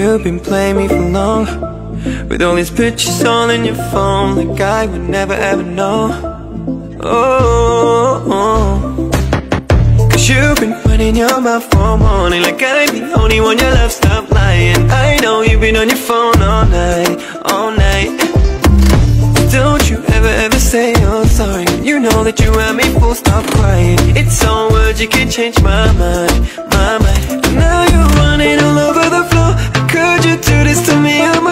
you've been playing me for long, with all these pictures all in your phone, like I would never ever know. Oh, cause you've been running your mouth for morning, like I'm the only one you love, stop lying. I know you've been on your phone all night, all night. Don't you ever say you're sorry. You know that you had me full, stop crying. It's all words, you can change my mind, my mind. Now you're running all over the floor. How could you do this to me? I'm